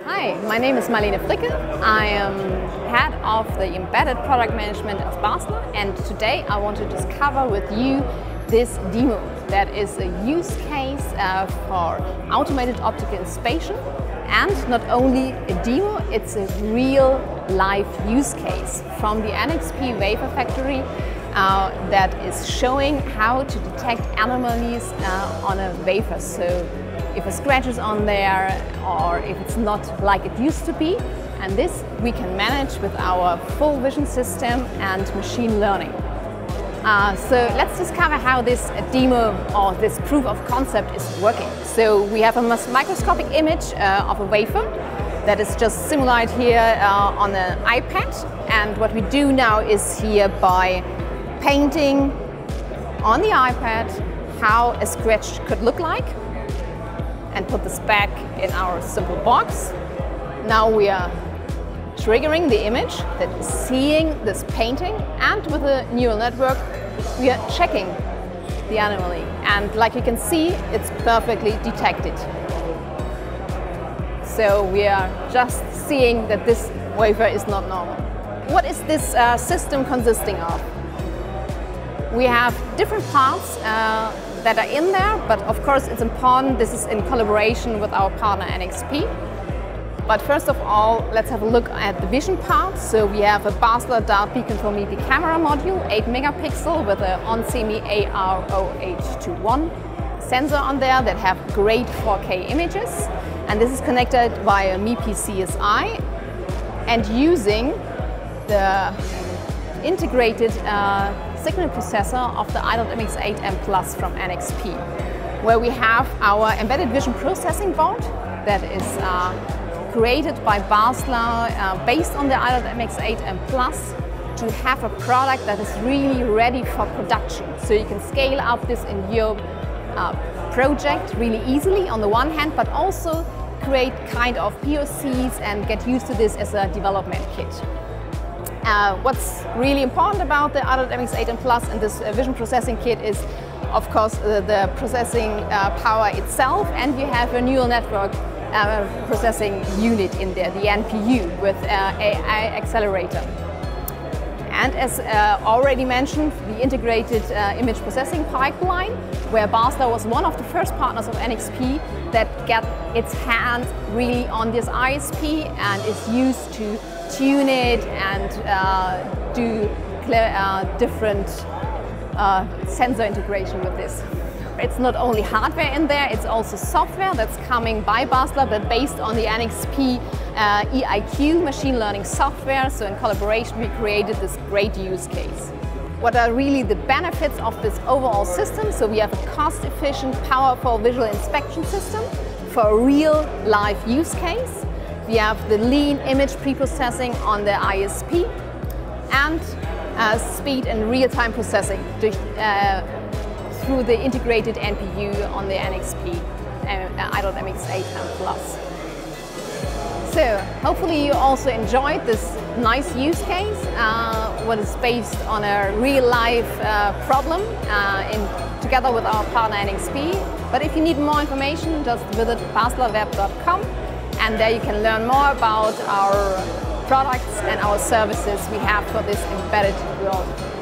Hi, my name is Marlene Fricke. I am head of the embedded product management at Basler, and today I want to discover with you this demo that is a use case for automated optical inspection, and not only a demo, it's a real life use case from the NXP Wafer factory that is showing how to detect anomalies on a wafer. So if a scratch is on there or if it's not like it used to be, and this we can manage with our full vision system and machine learning. So let's discover how this demo or this proof of concept is working. So we have a microscopic image of a wafer that is just simulated here on an iPad, and what we do now is here by painting on the iPad how a scratch could look like, and put this back in our simple box. Now we are triggering the image that is seeing this painting, and with a neural network we are checking the anomaly, and like you can see, it's perfectly detected. So we are just seeing that this wafer is not normal. What is this system consisting of? We have different parts that are in there, but of course it's important this is in collaboration with our partner NXP. But first of all, let's have a look at the vision part. So we have a Basler dark beacon-for-media camera module, 8 megapixel with an onsemi AOI sensor on there that have great 4K images. And this is connected via MIPI CSI and using the integrated signal processor of the i.MX8M Plus from NXP, where we have our embedded vision processing board that is created by Basler based on the i.MX8M Plus to have a product that is really ready for production. So you can scale up this in your project really easily on the one hand, but also create kind of POCs and get used to this as a development kit. What's really important about the i.MX8M Plus and this vision processing kit is, of course, the processing power itself, and you have a neural network processing unit in there, the NPU, with AI accelerator. And as already mentioned, the integrated image processing pipeline, where Basler was one of the first partners of NXP that got its hands really on this ISP and is used to tune it and do different sensor integration with this. It's not only hardware in there, it's also software that's coming by Basler, but based on the NXP EIQ machine learning software. So in collaboration we created this great use case. What are really the benefits of this overall system? So we have a cost-efficient, powerful visual inspection system for a real life use case. We have the lean image pre-processing on the ISP and speed and real-time processing through the integrated NPU on the NXP i.MX8M Plus. So hopefully you also enjoyed this nice use case, what is based on a real-life problem together with our partner NXP. But if you need more information, just visit baslerweb.com. and there you can learn more about our products and our services we have for this embedded world.